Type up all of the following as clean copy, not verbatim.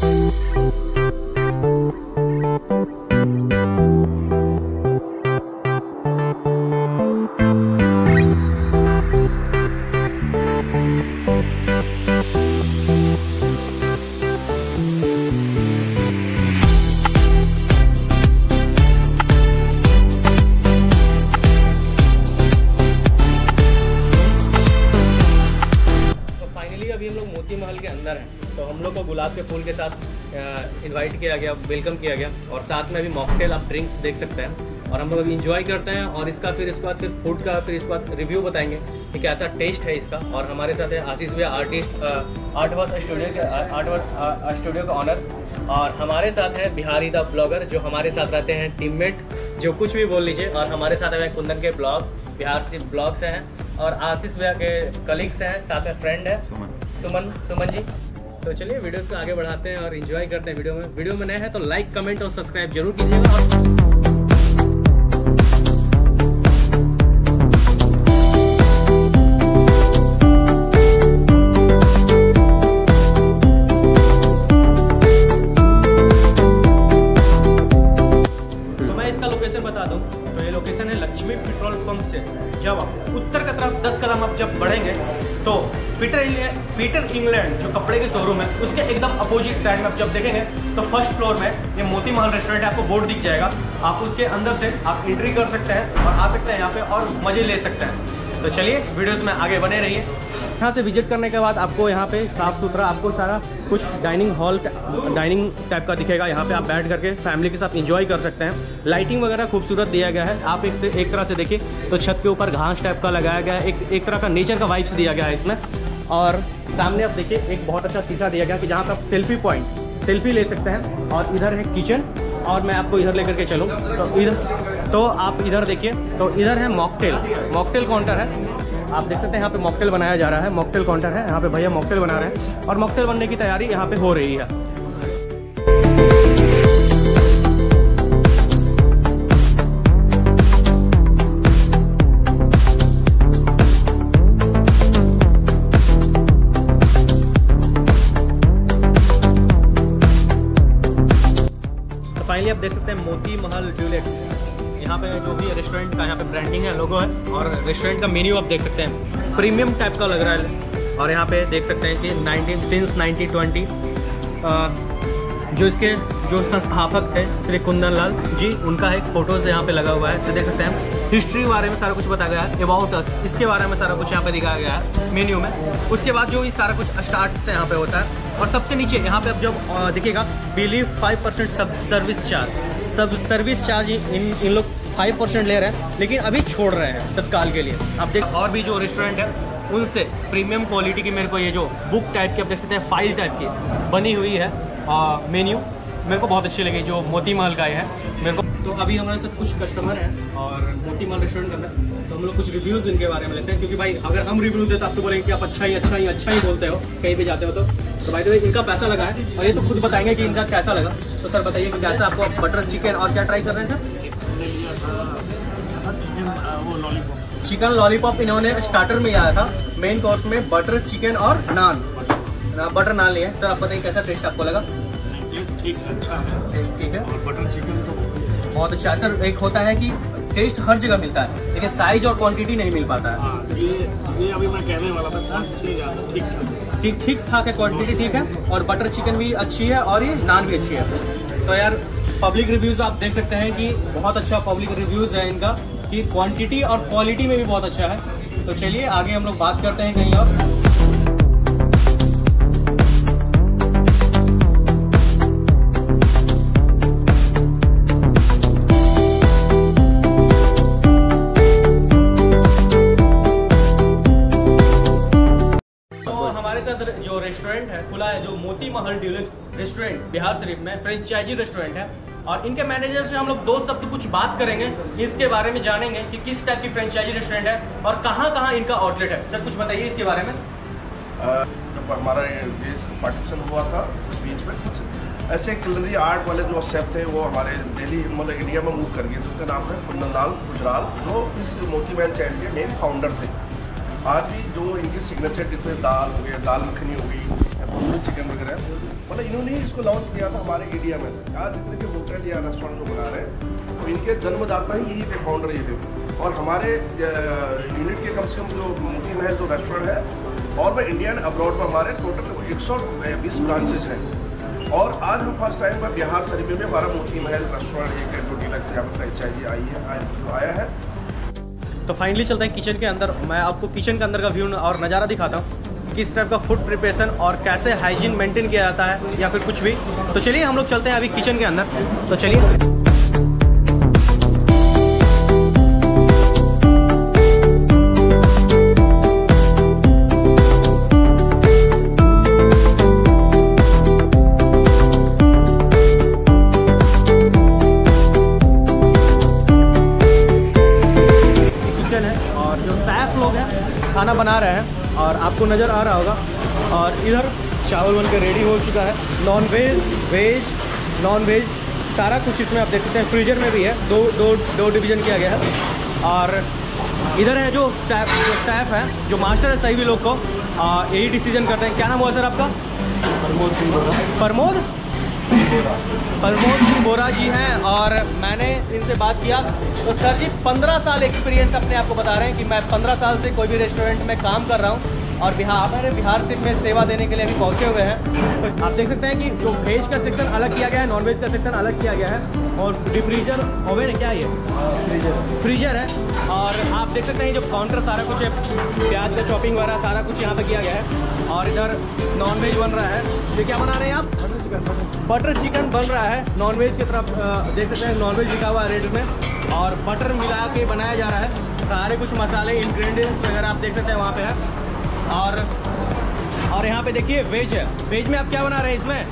अभी हम लोग मोती महल के अंदर हैं, तो हम लोग को गुलाब के फूल के साथ इनवाइट किया गया, वेलकम किया गया, और साथ में अभी मॉकटेल आप ड्रिंक्स देख सकते हैं, और हम लोग अभी इंजॉय करते हैं, और इसका फिर इसके बाद फिर फूड का फिर इसके बाद रिव्यू बताएंगे कि कैसा टेस्ट है इसका। और हमारे साथ है आशीष भैया, आर्टिस्ट, आर्टवर्क स्टूडियो का ऑनर, और हमारे साथ है बिहारी द ब्लॉगर जो हमारे साथ रहते हैं, टीममेट, जो कुछ भी बोल लीजिए। और हमारे साथ है कुंदन के ब्लॉग, बिहार से ब्लॉग्स हैं, और आशीष भैया के कलीग्स हैं, साथ में फ्रेंड है सुमन जी। तो चलिए वीडियोस को आगे बढ़ाते हैं और एंजॉय करते हैं। वीडियो में नए हैं तो लाइक, कमेंट और सब्सक्राइब जरूर कीजिएगा। बता दूं तो ये लोकेशन है लक्ष्मी पेट्रोल पंप से जब उत्तर की तरफ 10 कदम आप जब बढ़ेंगे तो पीटर इंग्लैंड जो कपड़े के शोरूम है उसके एकदम अपोजिट साइड में आप जब देखेंगे तो फर्स्ट फ्लोर में ये मोती महल रेस्टोरेंट है, आपको बोर्ड दिख जाएगा। आप उसके अंदर से आप एंट्री कर सकते हैं और आ सकते हैं यहाँ पे और मजे ले सकते हैं। तो चलिए वीडियोस में आगे बने रहिए। यहाँ से विजिट करने के बाद आपको यहाँ पे साफ सुथरा आपको सारा कुछ डाइनिंग टाइप का दिखेगा। यहाँ पे आप बैठ करके फैमिली के साथ एंजॉय कर सकते हैं। लाइटिंग वगैरह खूबसूरत दिया गया है। आप एक तरह से देखिए तो छत के ऊपर घास टाइप का लगाया गया है, एक तरह का नेचर का वाइब्स दिया गया है इसमें। और सामने आप देखिए एक बहुत अच्छा शीशा दिया गया कि जहाँ पे आप सेल्फी ले सकते हैं। और इधर है किचन, और मैं आपको इधर लेकर के चलूँ तो आप इधर देखिए तो इधर है मॉकटेल काउंटर है। आप देख सकते हैं यहाँ पे मॉकटेल बनाया जा रहा है, मॉकटेल काउंटर है। यहाँ पे भैया मॉकटेल बना रहे हैं और मॉकटेल बनने की तैयारी यहाँ पे हो रही है। तो फाइनली आप देख सकते हैं मोती महल ड्यूलेक्स, यहाँ पे जो भी रेस्टोरेंट का यहाँ पे ब्रांडिंग है, लोगो है, और रेस्टोरेंट का मेन्यू आप देख सकते हैं प्रीमियम टाइप का लग रहा है। और यहाँ पे देख सकते हैं कि 1920 जो इसके जो संस्थापक थे श्री कुंदन लाल जी, उनका एक फोटोज यहाँ पे लगा हुआ है। तो देख सकते हैं हिस्ट्री के बारे में सारा कुछ बताया गया है, अबाउट अस इसके बारे में सारा कुछ यहाँ पे दिखाया गया है मेन्यू में। उसके बाद जो ये सारा कुछ स्टार्ट से यहाँ पे होता है। और सबसे नीचे यहाँ पे अब जब दिखेगा बिलीव 5% सर्विस चार्ज इन लोग 5% ले रहे हैं, लेकिन अभी छोड़ रहे हैं तत्काल के लिए। आप देख और भी जो रेस्टोरेंट है उनसे प्रीमियम क्वालिटी की मेरे को ये जो बुक टाइप की आप देख सकते हैं फाइल टाइप की बनी हुई है मेन्यू, मेरे को बहुत अच्छी लगी जो मोती महल का है मेरे को। तो अभी हमारे साथ कुछ कस्टमर हैं और मोती महल रेस्टोरेंट के अंदर, तो हम लोग कुछ रिव्यूज़ इनके बारे में लेते हैं, क्योंकि भाई अगर हम रिव्यू देते तो आप तो बोलेंगे कि आप अच्छा ही बोलते हो कहीं भी जाते हो। तो भाई तो इनका पैसा लगा है और ये तो खुद बताएंगे कि इनका कैसा लगा। तो सर बताइए कि कैसा आपको बटर चिकन और क्या ट्राई कर रहे हैं सर? चिकन लॉलीपॉप इन्होंने स्टार्टर में आया था, मेन कोर्स में बटर चिकन और बटर नान लिए सर। आप बताइए कैसा टेस्ट आपको लगा? ठीक है, अच्छा है, टेस्ट ठीक है। और बटर चिकन तो बहुत अच्छा है सर। एक होता है कि टेस्ट हर जगह मिलता है लेकिन साइज और क्वांटिटी नहीं मिल पाता है। ये अभी मैं कहने वाला था, ठीक ठाक है, क्वांटिटी ठीक है, और बटर चिकन भी अच्छी है और ये नान भी अच्छी है। तो यार पब्लिक रिव्यूज़ आप देख सकते हैं कि बहुत अच्छा पब्लिक रिव्यूज़ है इनका, कि क्वांटिटी और क्वालिटी में भी बहुत अच्छा है। तो चलिए आगे हम लोग बात करते हैं कहीं और। जो रेस्टोरेंट है खुला है, जो मोती महल ड्यूलेक्स रेस्टोरेंट बिहार शरीफ में फ्रेंचाइजी रेस्टोरेंट है, और इनके मैनेजर से हम लोग दो शब्द कुछ बात करेंगे, इसके बारे में जानेंगे कि किस टाइप की फ्रेंचाइजी रेस्टोरेंट है और कहाँ इनका आउटलेट है। सर कुछ बताइए इसके बारे में। जब हमारा देश पार्टीशन हुआ था बीच में कुछ ऐसे किलरी आर्ट वाले जो शेफ थे वो हमारे दिल्ली मतलब इंडिया में मूव कर गए थे। उसका नाम है कुंदन लाल गुजराल, जो इस मोती महल चैन के मेन फाउंडर थे। आज भी जो इनकी सिग्नेचर डिश में दाल हो गया, दाल मखनी हो गई, चिकन वगैरह, मतलब इन्होंने ही इसको लॉन्च किया था हमारे इंडिया में। आज जितने भी होटल या रेस्टोरेंट जो बना रहे हैं तो इनके जन्मदाता ही यही थे, फाउंडर ये थे। और हमारे यूनिट के कम से कम जो मोती महल जो रेस्टोरेंट है और वह इंडिया एंड अब्रॉड में हमारे टोटल 120 ब्रांचेज हैं। और आज हम फर्स्ट टाइम पर बिहार शरीफ में हमारा मोती महल रेस्टोरेंट एक डीलक्स यहाँ पर फ्रेंचाइजी आया है। तो फाइनली चलते हैं किचन के अंदर। मैं आपको किचन के अंदर का व्यू और नज़ारा दिखाता हूँ, किस टाइप का फूड प्रिपरेशन और कैसे हाइजीन मेंटेन किया जाता है या फिर कुछ भी। तो चलिए हम लोग चलते हैं अभी किचन के अंदर। तो चलिए खाना बना रहे हैं और आपको नज़र आ रहा होगा। और इधर चावल बन के रेडी हो चुका है। Non veg, veg, non veg सारा कुछ इसमें आप देख सकते हैं। फ्रीजर में भी है, दो डिवीज़न किया गया है। और इधर है जो सैफ है, जो मास्टर है सही भी लोग को यही डिसीजन करते हैं। क्या नाम हुआ सर आपका? प्रमोद सिंह बोरा जी हैं। और मैंने इनसे बात किया तो सर जी 15 साल एक्सपीरियंस अपने आप को बता रहे हैं कि मैं 15 साल से कोई भी रेस्टोरेंट में काम कर रहा हूँ और बिहार सिर्फ में सेवा देने के लिए अभी पहुँचे हुए हैं। तो आप देख सकते हैं कि जो वेज का सेक्शन अलग किया गया है, नॉन वेज का सेक्शन अलग किया गया है। और डिफ्रीजर ओवन है, क्या ये फ्रीजर है। और आप देख सकते हैं जो काउंटर सारा कुछ है, प्याज का चॉपिंग वगैरह सारा कुछ यहाँ पे किया गया है। और इधर नॉन वेज बन रहा है। ये क्या बना रहे हैं आप? बटर चिकन बन रहा है। नॉन वेज की तरफ देख सकते हैं, नॉन वेज लिखा हुआ है रेड में और बटर मिला के बनाया जा रहा है। सारे कुछ मसाले इंग्रेडिएंट्स वगैरह आप देख सकते हैं वहाँ पे है। और यहाँ पे देखिए वेज है। वेज में आप क्या बना रहे हैं? इसमें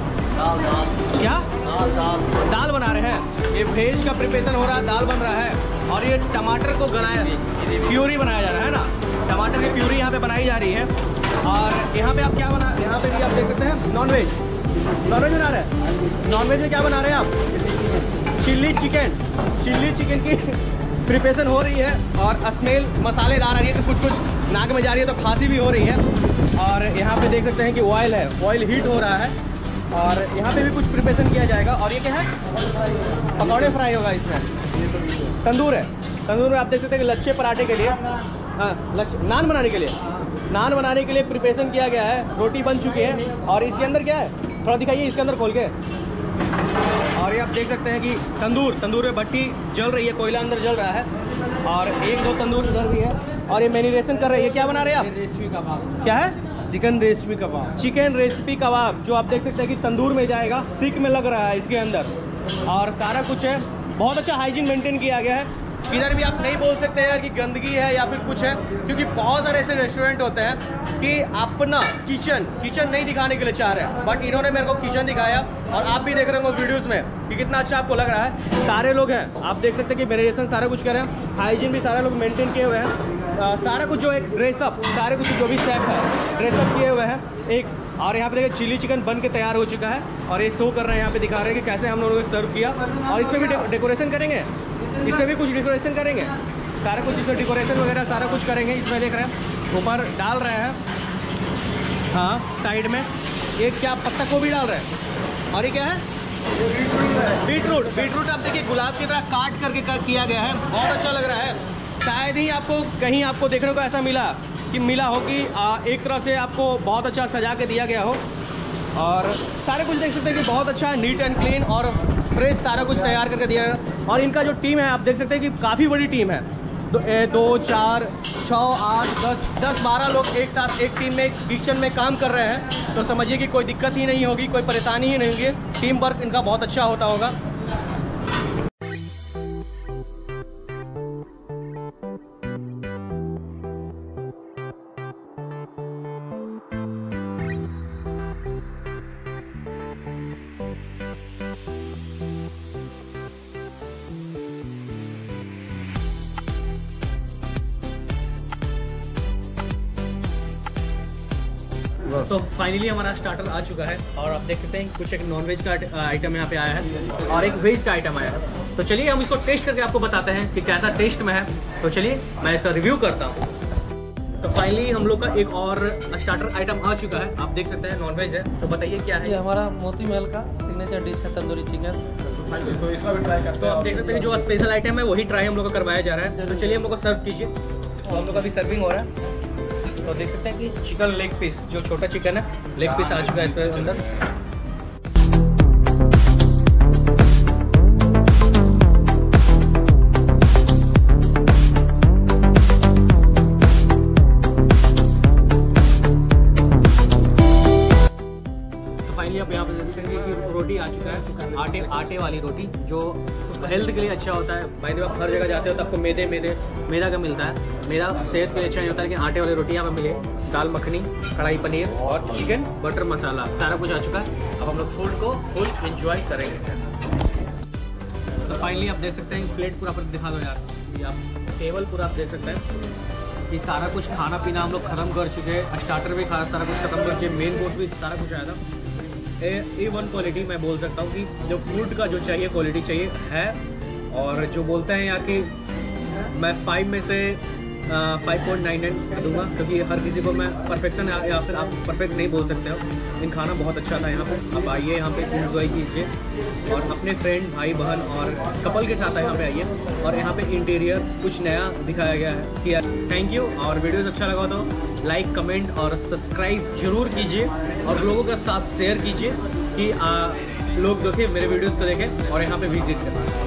दाल बना रहे हैं। ये वेज का प्रिपरेशन हो रहा है, दाल बन रहा है। और ये टमाटर को प्यूरी बनाया जा रहा है ना, टमाटर की प्यूरी यहाँ पे बनाई जा रही है। और यहाँ पे आप क्या बना, यहाँ पे भी आप देख सकते हैं नॉन वेज बना रहे हैं। नॉन वेज में क्या बना रहे हैं आप? चिल्ली चिकन की प्रिपरेशन हो रही है। और स्मेल मसालेदार आ रही है, तो कुछ नाक में जा रही है, तो खांसी भी हो रही है। और यहाँ पे देख सकते हैं कि ऑयल है, ऑयल हीट हो रहा है। और यहाँ पे भी कुछ प्रिपरेशन किया जाएगा। और ये क्या है? पकौड़े फ्राई होगा इसमें। तंदूर है, तंदूर में आप देख सकते हैं कि लच्छे पराठे के लिए, नान बनाने के लिए प्रिपरेशन किया गया है। रोटी बन चुकी है। और इसके अंदर क्या है, थोड़ा दिखाइए इसके अंदर खोल के। और ये आप देख सकते हैं कि तंदूर में भट्टी जल रही है, कोयला अंदर जल रहा है। और 1-2 तंदूर इधर भी है। और ये मैरिनेशन कर रहे हैं। ये क्या बना रहे हैं आप? रेसिपी कबाब। क्या है? चिकन रेसिपी कबाब, जो आप देख सकते हैं कि तंदूर में जाएगा, सीख में लग रहा है इसके अंदर। और सारा कुछ है, बहुत अच्छा हाइजीन मेंटेन किया गया है। इधर भी आप नहीं बोल सकते यार कि गंदगी है या फिर कुछ है, क्योंकि बहुत सारे ऐसे रेस्टोरेंट होते हैं कि अपना किचन नहीं दिखाने के लिए चाह रहे हैं, बट इन्होंने मेरे को किचन दिखाया। और आप भी देख रहे हो वीडियोस में कि कितना अच्छा आपको लग रहा है। सारे लोग हैं, आप देख सकते हैं कि मैरिनेशन सारा कुछ कर रहे हैं, हाइजीन भी सारे लोग मेंटेन किए हुए हैं। सारा कुछ जो एक ड्रेसअप, सारे कुछ जो भी सेफ है ड्रेसअप किए हुए हैं एक। और यहाँ पे देखिए चिल्ली चिकन बन के तैयार हो चुका है। और ये शो कर रहे हैं, यहाँ पे दिखा रहे हैं कि कैसे हम लोगों ने सर्व किया। और इसमें भी डेकोरेशन करेंगे, इसमें भी कुछ डेकोरेशन करेंगे, सारा कुछ इसमें डेकोरेशन वगैरह सारा कुछ करेंगे। इसमें देख रहे हैं ऊपर डाल रहे हैं, हाँ साइड में एक क्या पत्ता गोभी डाल रहे हैं। और ये क्या है? बीटरूट आप देखिए गुलाब की तरह काट करके किया गया है, बहुत अच्छा लग रहा है। शायद ही आपको कहीं आपको देखने को ऐसा मिला हो कि एक तरह से आपको बहुत अच्छा सजा के दिया गया हो। और सारे कुछ देख सकते हैं कि बहुत अच्छा नीट एंड क्लीन और फ्रेश सारा कुछ तैयार करके दिया है। और इनका जो टीम है आप देख सकते हैं कि काफ़ी बड़ी टीम है। 2, 4, 6, 8, 10, 12 लोग एक साथ एक टीम में किचन में काम कर रहे हैं। तो समझिए कि कोई दिक्कत ही नहीं होगी, कोई परेशानी ही नहीं होगी। टीम वर्क इनका बहुत अच्छा होता होगा। तो फाइनली हमारा स्टार्टर आ चुका है। और आप देख सकते हैं कुछ एक नॉनवेज का आइटम यहाँ पे आया है और एक वेज का आइटम आया है। तो चलिए हम इसको टेस्ट करके आपको बताते हैं कि कैसा टेस्ट में है। तो चलिए मैं इसका रिव्यू करता हूँ। तो फाइनली हम लोग का एक और स्टार्टर आइटम आ चुका है, आप देख सकते हैं नॉनवेज है। तो बताइए क्या है? ये हमारा मोती महल का सिग्नेचर डिश है, तंदूरी चिकन। तो इसका भी ट्राई करते तो आप देख सकते हैं जो स्पेशल आइटम है वही ट्राई हम लोग को करवाया जा रहा है। तो चलिए हम लोग को सर्व कीजिए। तो हम लोग का भी सर्विंग हो रहा है। तो देख सकते हैं कि चिकन लेग पीस, जो छोटा चिकन है लेग पीस आ चुका है इसके अंदर। आप यहाँ पे देखेंगे कि रोटी आ चुका है, आटे वाली रोटी, जो हेल्थ के लिए अच्छा होता है। भाई जब आप हर जगह जाते हो तो आपको मैदा का मिलता है। मेरा सेहत के लिए अच्छा नहीं होता है कि आटे वाली रोटी यहाँ पे मिले। दाल मखनी, कढ़ाई पनीर और चिकन बटर मसाला सारा कुछ आ चुका है। अब हम लोग फूड को फुल एंजॉय करेंगे। तो फाइनली आप देख सकते हैं प्लेट पूरा पर दिखा दो यार, ये आप टेबल पूरा आप देख सकते हैं कि सारा कुछ खाना पीना हम लोग खत्म कर चुके हैं। स्टार्टर भी सारा कुछ खत्म कर चुके, मेन कोर्स भी सारा कुछ आया था। A1 क्वालिटी मैं बोल सकता हूँ कि जो फूड का जो चाहिए क्वालिटी चाहिए है। और जो बोलते हैं यहाँ की मैं 5 में से 5.99 दूंगा, क्योंकि हर किसी को मैं परफेक्शन या फिर आप परफेक्ट नहीं बोल सकते हो। लेकिन खाना बहुत अच्छा था यहाँ पे। आप आइए यहाँ पे एंजॉय कीजिए और अपने फ्रेंड भाई बहन और कपल के साथ यहाँ पे आइए। और यहाँ पे इंटीरियर कुछ नया दिखाया गया है कि थैंक यू। और वीडियोस अच्छा लगा तो लाइक कमेंट और सब्सक्राइब जरूर कीजिए और लोगों के साथ शेयर कीजिए कि लोग देखें, मेरे वीडियोस को देखें और यहाँ पे विजिट करें।